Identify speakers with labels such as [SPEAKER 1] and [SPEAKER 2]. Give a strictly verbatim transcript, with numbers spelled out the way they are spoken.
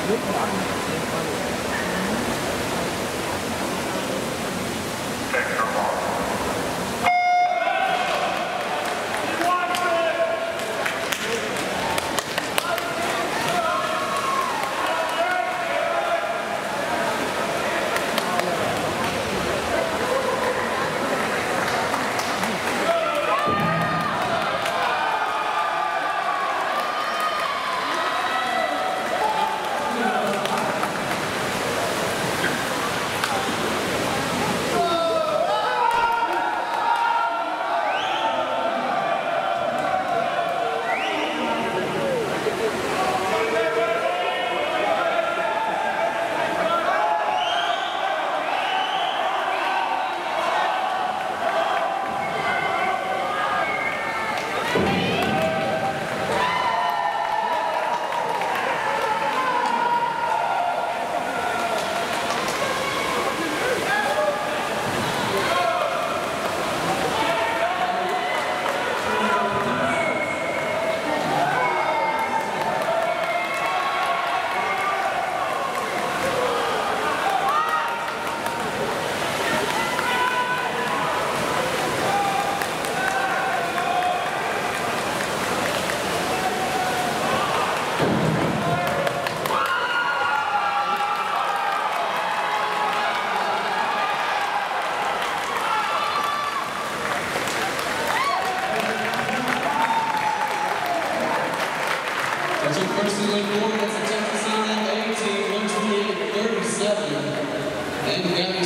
[SPEAKER 1] That's your first elite board. That's the Texas A and M A team, one twenty-eight thirty-seven. And we got